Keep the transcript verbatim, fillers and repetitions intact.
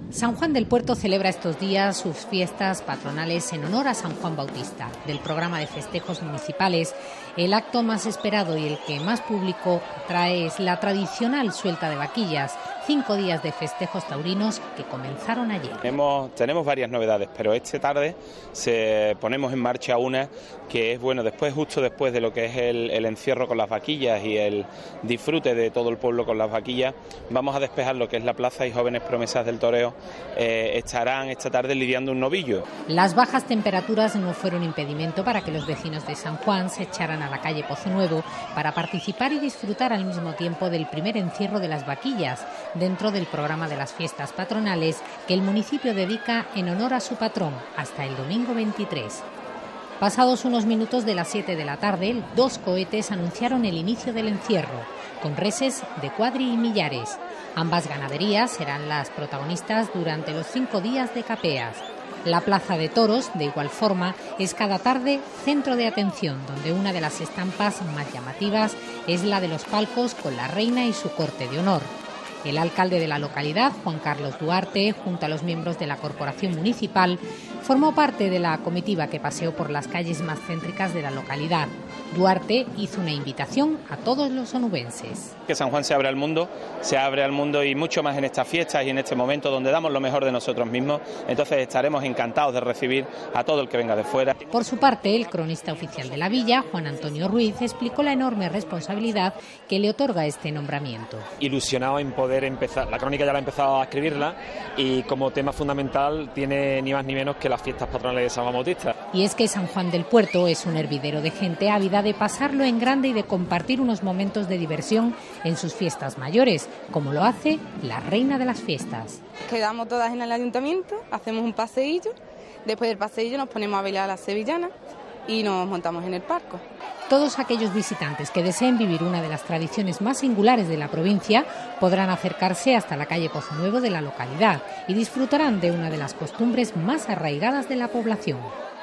San Juan del Puerto celebra estos días sus fiestas patronales en honor a San Juan Bautista. Del programa de festejos municipales, el acto más esperado y el que más público atrae es la tradicional suelta de vaquillas, cinco días de festejos taurinos que comenzaron ayer. Tenemos, tenemos varias novedades, pero esta tarde se ponemos en marcha una que es, bueno, después justo después de lo que es el, el encierro con las vaquillas y el disfrute de todo el pueblo con las vaquillas, vamos a despejar lo que es la plaza y jóvenes promesas del toreo eh, estarán esta tarde lidiando un novillo. Las bajas temperaturas no fueron impedimento para que los vecinos de San Juan se echaran a la calle Pozo Nuevo para participar y disfrutar al mismo tiempo del primer encierro de las vaquillas, dentro del programa de las fiestas patronales que el municipio dedica en honor a su patrón hasta el domingo veintitrés. Pasados unos minutos de las siete de la tarde, dos cohetes anunciaron el inicio del encierro, con reses de Cuadri y Millares. Ambas ganaderías serán las protagonistas durante los cinco días de capeas. La Plaza de Toros, de igual forma, es cada tarde centro de atención, donde una de las estampas más llamativas es la de los palcos con la reina y su corte de honor. El alcalde de la localidad, Juan Carlos Duarte, junto a los miembros de la corporación municipal, formó parte de la comitiva que paseó por las calles más céntricas de la localidad. Duarte hizo una invitación a todos los onubenses. Que San Juan se abre al mundo, se abre al mundo y mucho más en estas fiestas y en este momento donde damos lo mejor de nosotros mismos. Entonces estaremos encantados de recibir a todo el que venga de fuera. Por su parte, el cronista oficial de la villa, Juan Antonio Ruiz, explicó la enorme responsabilidad que le otorga este nombramiento. Ilusionado en poder empezar, la crónica ya la he empezado a escribirla y como tema fundamental tiene ni más ni menos que las fiestas patronales de San Juan Bautista. Y es que San Juan del Puerto es un hervidero de gente ávida de pasarlo en grande y de compartir unos momentos de diversión en sus fiestas mayores, como lo hace la reina de las fiestas. Quedamos todas en el ayuntamiento, hacemos un paseillo, después del paseillo nos ponemos a bailar a las sevillanas y nos montamos en el parco. Todos aquellos visitantes que deseen vivir una de las tradiciones más singulares de la provincia podrán acercarse hasta la calle Pozo Nuevo de la localidad y disfrutarán de una de las costumbres más arraigadas de la población.